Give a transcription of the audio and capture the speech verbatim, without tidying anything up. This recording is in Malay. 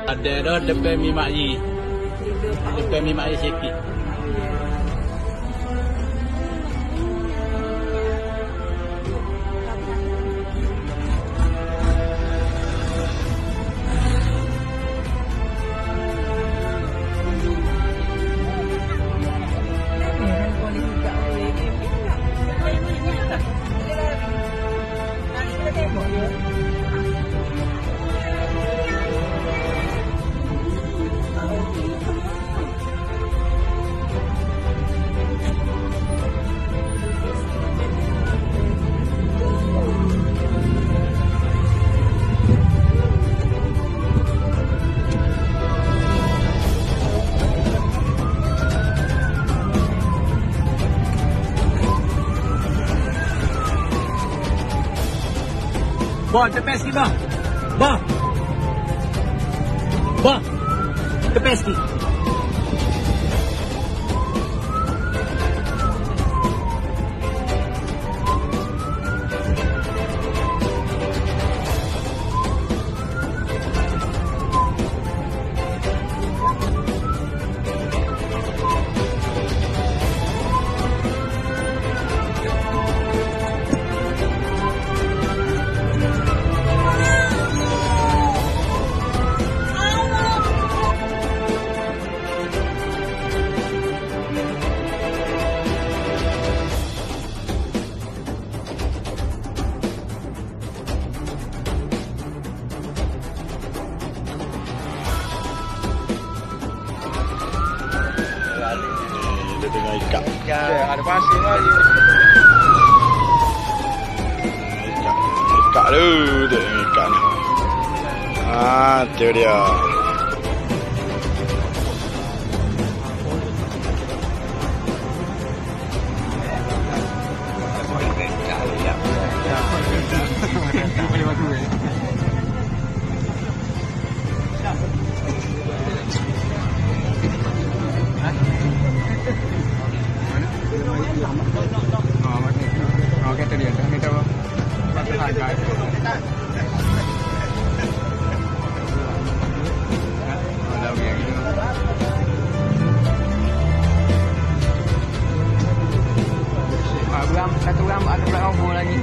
Ada dah depan mi mak yi. Depan mi mak yi sikit. Bah, tepi sikit bah. Bah. Bah. Tepi sikit. Dengan ikat. Ya, ada pasir lagi. Ikat, ikat tu, tu ikat ni. Ah, tu dia. Oh, kata dia, kami tahu. Satu harga. Ada yang ini. Ah, gram satu gram ada berapa orang lagi?